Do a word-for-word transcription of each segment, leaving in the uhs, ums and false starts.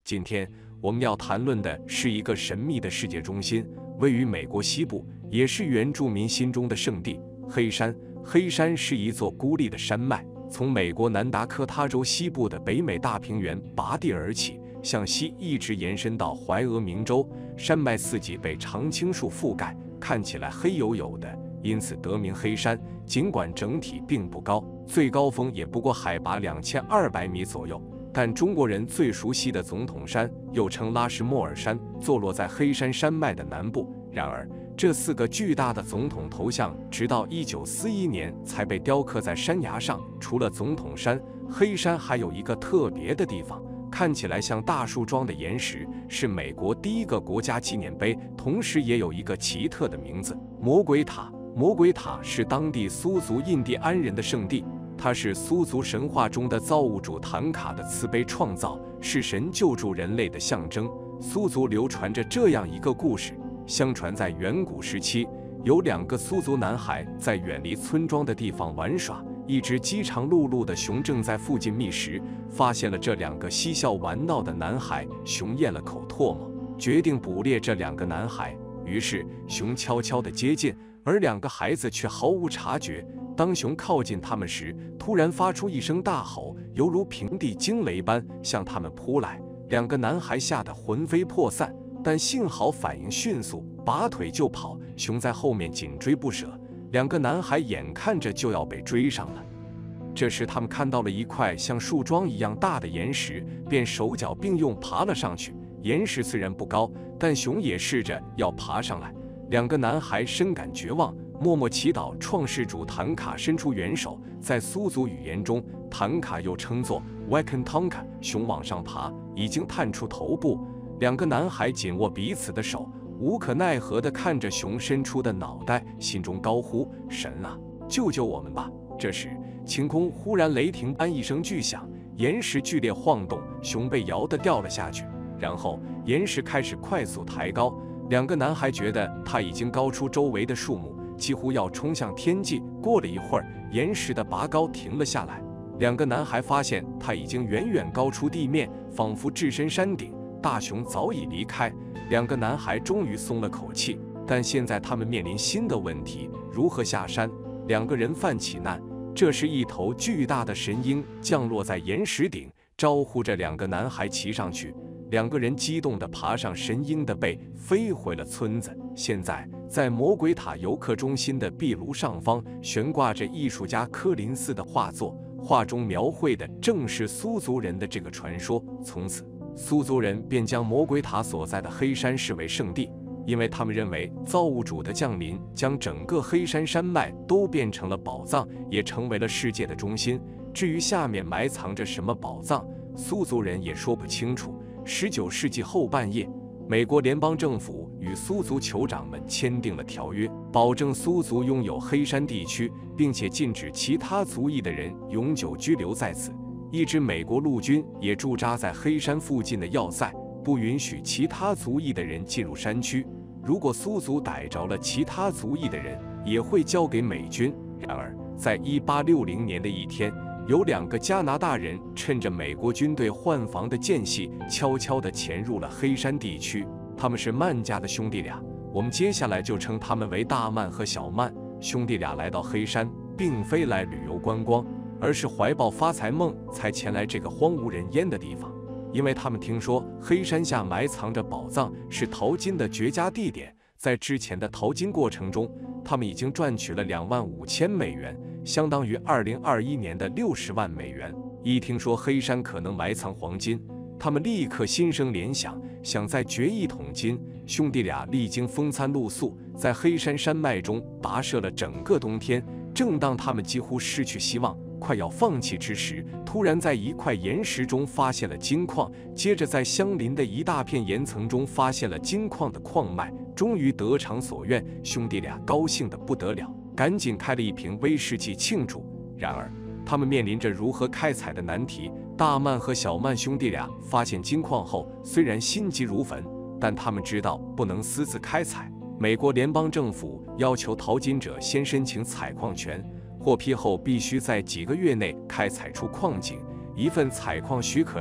今天我们要谈论的是一个神秘的世界中心，位于美国西部，也是原住民心中的圣地——黑山。黑山是一座孤立的山脉，从美国南达科他州西部的北美大平原拔地而起，向西一直延伸到怀俄明州。山脉四季被常青树覆盖，看起来黑黝黝的，因此得名黑山。尽管整体并不高，最高峰也不过海拔两千二百米左右，但中国人最熟悉的总统山，又称拉什莫尔山，坐落在黑山山脉的南部。然而，这四个巨大的总统头像，直到一九四一年才被雕刻在山崖上。除了总统山，黑山还有一个特别的地方，看起来像大树桩的岩石，是美国第一个国家纪念碑，同时也有一个奇特的名字——魔鬼塔。魔鬼塔是当地苏族印第安人的圣地，它是苏族神话中的造物主坦卡的慈悲创造，是神救助人类的象征。苏族流传着这样一个故事：相传在远古时期，有两个苏族男孩在远离村庄的地方玩耍，一只饥肠辘辘的熊正在附近觅食，发现了这两个嬉笑玩闹的男孩，熊咽了口唾沫，决定捕猎这两个男孩。于是熊悄悄地接近，而两个孩子却毫无察觉。当熊靠近他们时，突然发出一声大吼，犹如平地惊雷般向他们扑来。两个男孩吓得魂飞魄散，但幸好反应迅速，拔腿就跑。熊在后面紧追不舍，两个男孩眼看着就要被追上了。这时他们看到了一块像树桩一样大的岩石，便手脚并用爬了上去。岩石虽然不高，但熊也试着要爬上来。两个男孩深感绝望，默默祈祷创世主坦卡伸出援手。在苏族语言中，坦卡又称作 Wakantonka。熊往上爬，已经探出头部。两个男孩紧握彼此的手，无可奈何地看着熊伸出的脑袋，心中高呼：“神啊，救救我们吧！”这时，晴空忽然雷霆般一声巨响，岩石剧烈晃动，熊被摇得掉了下去。然后，岩石开始快速抬高。两个男孩觉得它已经高出周围的树木，几乎要冲向天际。过了一会儿，岩石的拔高停了下来。两个男孩发现它已经远远高出地面，仿佛置身山顶。大熊早已离开，两个男孩终于松了口气。但现在他们面临新的问题：如何下山？两个人犯起难。这时，一头巨大的神鹰降落在岩石顶，招呼着两个男孩骑上去。两个人激动地爬上神鹰的背，飞回了村子。现在，在魔鬼塔游客中心的壁炉上方，悬挂着艺术家柯林斯的画作，画中描绘的正是苏族人的这个传说。从此，苏族人便将魔鬼塔所在的黑山视为圣地，因为他们认为造物主的降临将整个黑山山脉都变成了宝藏，也成为了世界的中心。至于下面埋藏着什么宝藏，苏族人也说不清楚。十九世纪后半叶，美国联邦政府与苏族酋长们签订了条约，保证苏族拥有黑山地区，并且禁止其他族裔的人永久居留在此。一支美国陆军也驻扎在黑山附近的要塞，不允许其他族裔的人进入山区。如果苏族逮着了其他族裔的人，也会交给美军。然而，在一八六零年的一天，有两个加拿大人趁着美国军队换防的间隙，悄悄地潜入了黑山地区。他们是曼家的兄弟俩，我们接下来就称他们为大曼和小曼。兄弟俩来到黑山，并非来旅游观光，而是怀抱发财梦才前来这个荒无人烟的地方。因为他们听说黑山下埋藏着宝藏，是淘金的绝佳地点。在之前的淘金过程中，他们已经赚取了两万五千美元，相当于二零二一年的六十万美元。一听说黑山可能埋藏黄金，他们立刻心生联想，想再掘一桶金。兄弟俩历经风餐露宿，在黑山山脉中跋涉了整个冬天。正当他们几乎失去希望，快要放弃之时，突然在一块岩石中发现了金矿，接着在相邻的一大片岩层中发现了金矿的矿脉。终于得偿所愿，兄弟俩高兴得不得了，赶紧开了一瓶威士忌庆祝。然而，他们面临着如何开采的难题。大曼和小曼兄弟俩发现金矿后，虽然心急如焚，但他们知道不能私自开采。美国联邦政府要求淘金者先申请采矿权，获批后必须在几个月内开采出矿井。一份采矿许可证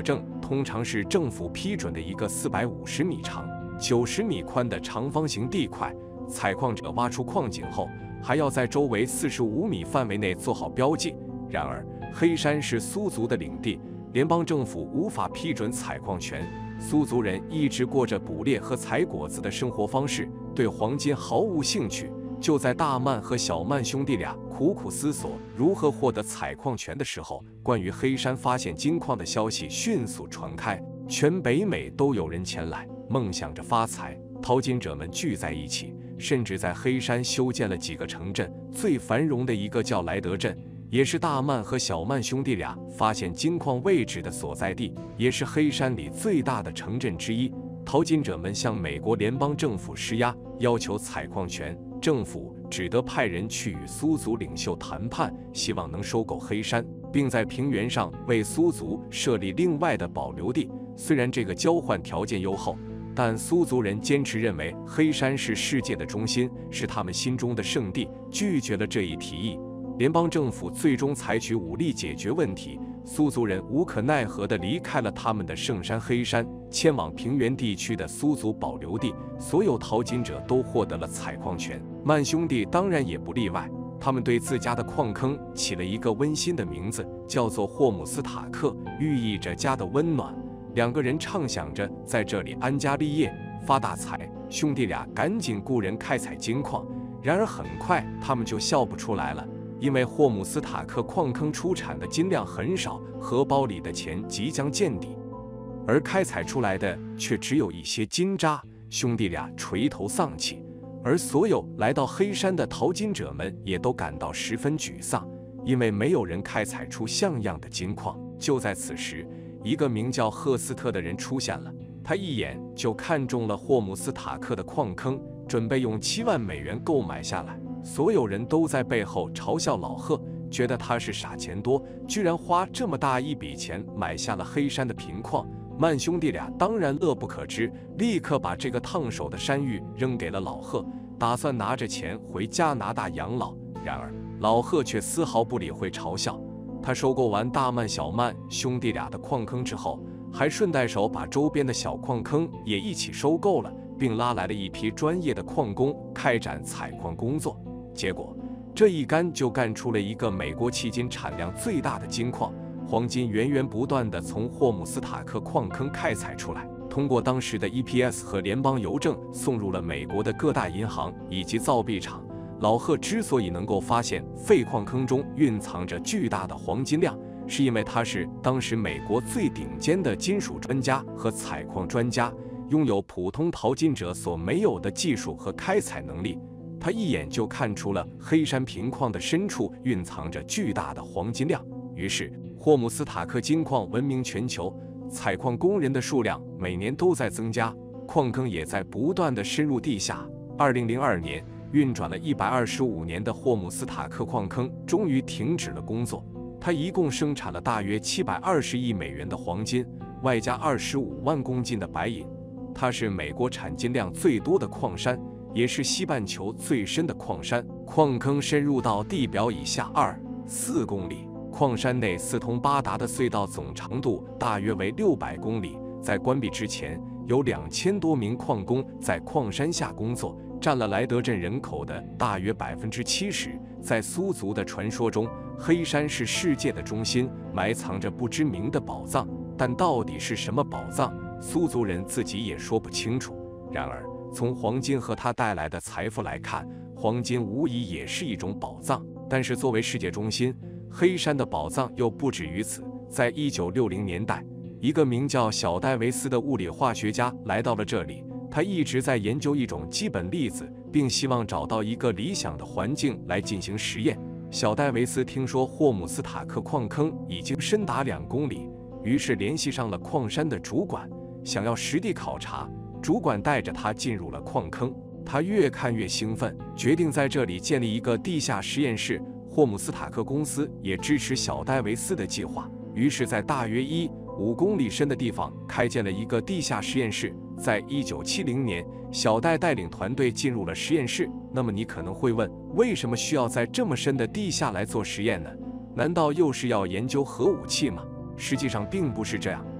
通常是政府批准的一个四百五十米长、九十米宽的长方形地块。采矿者挖出矿井后，还要在周围四十五米范围内做好标记。然而，黑山是苏族的领地，联邦政府无法批准采矿权。苏族人一直过着捕猎和采果子的生活方式，对黄金毫无兴趣。就在大曼和小曼兄弟俩苦苦思索如何获得采矿权的时候，关于黑山发现金矿的消息迅速传开，全北美都有人前来，梦想着发财。淘金者们聚在一起，甚至在黑山修建了几个城镇，最繁荣的一个叫莱德镇，也是大曼和小曼兄弟俩发现金矿位置的所在地，也是黑山里最大的城镇之一。淘金者们向美国联邦政府施压，要求采矿权，政府只得派人去与苏族领袖谈判，希望能收购黑山，并在平原上为苏族设立另外的保留地。虽然这个交换条件优厚，但苏族人坚持认为黑山是世界的中心，是他们心中的圣地，拒绝了这一提议。联邦政府最终采取武力解决问题，苏族人无可奈何地离开了他们的圣山黑山，迁往平原地区的苏族保留地。所有淘金者都获得了采矿权，曼兄弟当然也不例外。他们对自家的矿坑起了一个温馨的名字，叫做霍姆斯塔克，寓意着家的温暖。两个人畅想着在这里安家立业、发大财，兄弟俩赶紧雇人开采金矿。然而很快他们就笑不出来了，因为霍姆斯塔克矿坑出产的金量很少，荷包里的钱即将见底，而开采出来的却只有一些金渣。兄弟俩垂头丧气，而所有来到黑山的淘金者们也都感到十分沮丧，因为没有人开采出像样的金矿。就在此时，一个名叫赫斯特的人出现了，他一眼就看中了霍姆斯塔克的矿坑，准备用七万美元购买下来。所有人都在背后嘲笑老贺，觉得他是傻钱多，居然花这么大一笔钱买下了黑山的贫矿。曼兄弟俩当然乐不可支，立刻把这个烫手的山芋扔给了老贺，打算拿着钱回加拿大养老。然而老贺却丝毫不理会嘲笑，他收购完大曼小曼兄弟俩的矿坑之后，还顺带手把周边的小矿坑也一起收购了，并拉来了一批专业的矿工开展采矿工作。结果这一干就干出了一个美国迄今产量最大的金矿。黄金源源不断地从霍姆斯塔克矿坑开采出来，通过当时的 E P S 和联邦邮政送入了美国的各大银行以及造币厂。老贺之所以能够发现废矿坑中蕴藏着巨大的黄金量，是因为他是当时美国最顶尖的金属专家和采矿专家，拥有普通淘金者所没有的技术和开采能力。他一眼就看出了黑山贫矿的深处蕴藏着巨大的黄金量，于是霍姆斯塔克金矿闻名全球，采矿工人的数量每年都在增加，矿坑也在不断的深入地下。二零零二年，运转了一百二十五年的霍姆斯塔克矿坑终于停止了工作。它一共生产了大约七百二十亿美元的黄金，外加二十五万公斤的白银。它是美国产金量最多的矿山，也是西半球最深的矿山。矿坑深入到地表以下二四公里。矿山内四通八达的隧道总长度大约为六百公里。在关闭之前，有两千多名矿工在矿山下工作，占了莱德镇人口的大约百分之七十。在苏族的传说中，黑山是世界的中心，埋藏着不知名的宝藏，但到底是什么宝藏，苏族人自己也说不清楚。然而，从黄金和它带来的财富来看，黄金无疑也是一种宝藏。但是作为世界中心，黑山的宝藏又不止于此。在一九六零年代，一个名叫小戴维斯的物理化学家来到了这里，他一直在研究一种基本粒子，并希望找到一个理想的环境来进行实验。小戴维斯听说霍姆斯塔克矿坑已经深达两公里，于是联系上了矿山的主管，想要实地考察。主管带着他进入了矿坑，他越看越兴奋，决定在这里建立一个地下实验室。霍姆斯塔克公司也支持小戴维斯的计划，于是，在大约一五公里深的地方开建了一个地下实验室。在一九七零年，小戴带领团队进入了实验室。那么你可能会问，为什么需要在这么深的地下来做实验呢？难道又是要研究核武器吗？实际上并不是这样。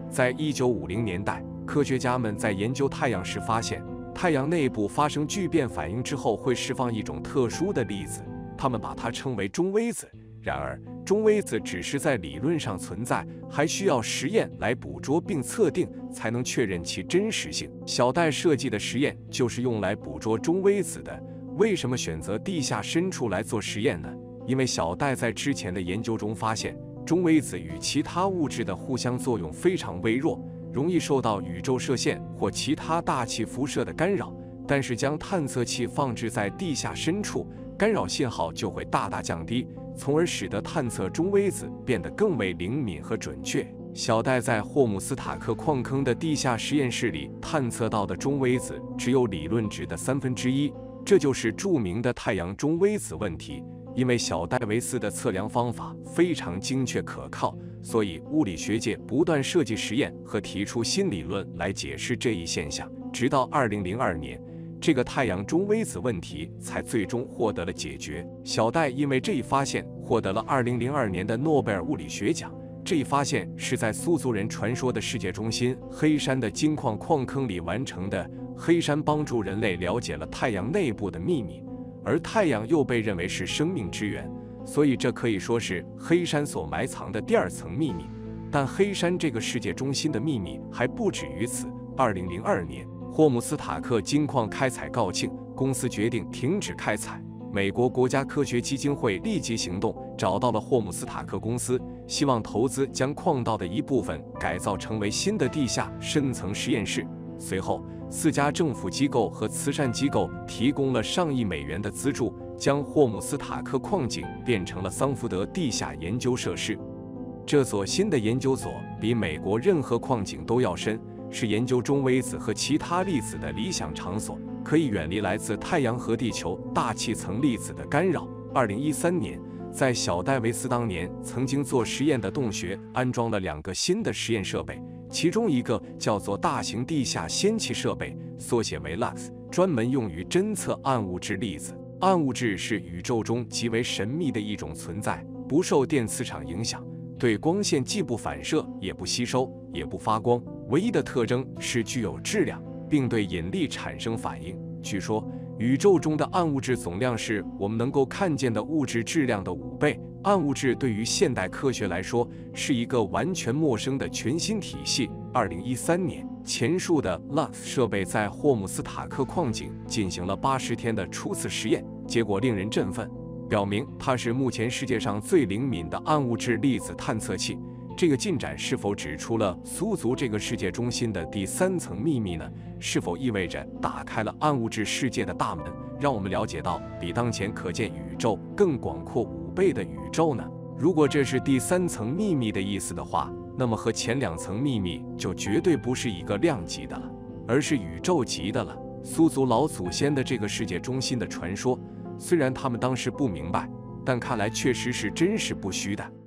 在一九五零年代，科学家们在研究太阳时发现，太阳内部发生聚变反应之后会释放一种特殊的粒子，他们把它称为中微子。然而，中微子只是在理论上存在，还需要实验来捕捉并测定，才能确认其真实性。小戴设计的实验就是用来捕捉中微子的。为什么选择地下深处来做实验呢？因为小戴在之前的研究中发现，中微子与其他物质的互相作用非常微弱，容易受到宇宙射线或其他大气辐射的干扰。但是将探测器放置在地下深处，干扰信号就会大大降低，从而使得探测中微子变得更为灵敏和准确。小戴在霍姆斯塔克矿坑的地下实验室里探测到的中微子只有理论值的三分之一，这就是著名的太阳中微子问题。因为小戴维斯的测量方法非常精确可靠，所以物理学界不断设计实验和提出新理论来解释这一现象。直到二零零二年，这个太阳中微子问题才最终获得了解决。小戴因为这一发现获得了二零零二年的诺贝尔物理学奖。这一发现是在苏族人传说的世界中心黑山的金矿矿坑里完成的。黑山帮助人类了解了太阳内部的秘密，而太阳又被认为是生命之源，所以这可以说是黑山所埋藏的第二层秘密。但黑山这个世界中心的秘密还不止于此。二零零二年，霍姆斯塔克金矿开采告罄，公司决定停止开采。美国国家科学基金会立即行动，找到了霍姆斯塔克公司，希望投资将矿道的一部分改造成为新的地下深层实验室。随后，四家政府机构和慈善机构提供了上亿美元的资助，将霍姆斯塔克矿井变成了桑福德地下研究设施。这所新的研究所比美国任何矿井都要深，是研究中微子和其他粒子的理想场所，可以远离来自太阳和地球大气层粒子的干扰。二零一三年，在小戴维斯当年曾经做实验的洞穴安装了两个新的实验设备，其中一个叫做大型地下氙气设备，缩写为 L U X， 专门用于侦测暗物质粒子。暗物质是宇宙中极为神秘的一种存在，不受电磁场影响，对光线既不反射，也不吸收，也不发光，唯一的特征是具有质量，并对引力产生反应。据说，宇宙中的暗物质总量是我们能够看见的物质质量的五倍。暗物质对于现代科学来说是一个完全陌生的全新体系。二零一三年，前述的 L U X 设备在霍姆斯塔克矿井进行了八十天的初次实验，结果令人振奋，表明它是目前世界上最灵敏的暗物质粒子探测器。这个进展是否指出了苏族这个世界中心的第三层秘密呢？是否意味着打开了暗物质世界的大门，让我们了解到比当前可见宇宙更广阔五倍的宇宙呢？如果这是第三层秘密的意思的话，那么和前两层秘密就绝对不是一个量级的了，而是宇宙级的了。苏族老祖先的这个世界中心的传说，虽然他们当时不明白，但看来确实是真实不虚的。